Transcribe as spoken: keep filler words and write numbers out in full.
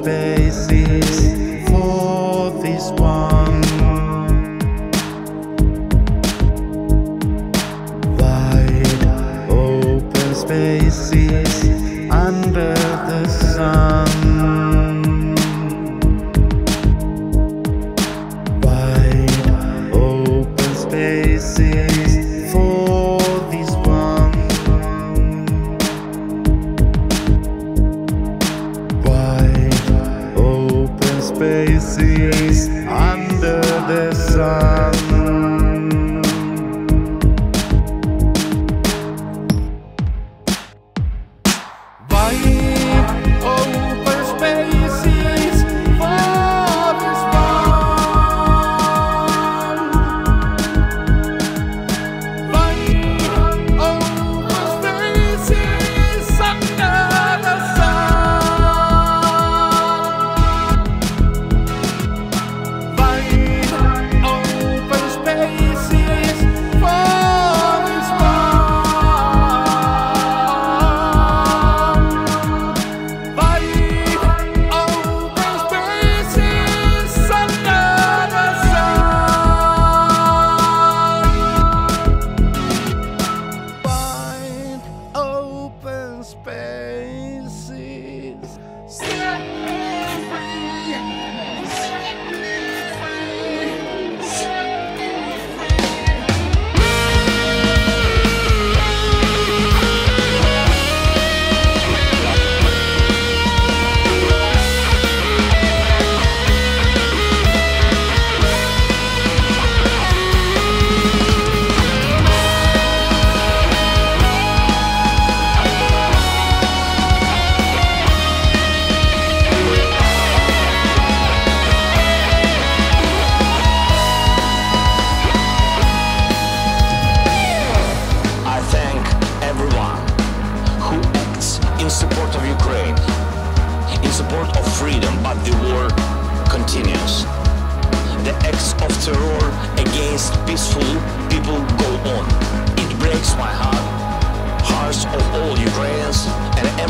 spaces for this one. Wide open spaces under the sun. Wide open spaces for this one. Wide open spaces under the sun. Wide open spaces for this one. Wide open spaces under the sun. Wide open spaces for this one. Wide open spaces under the sun. Wide open spaces. I thank everyone who acts in support of Ukraine, in support of freedom, but the war continues. The acts of terror against peaceful people go on. It breaks my heart, hearts of all Ukrainians and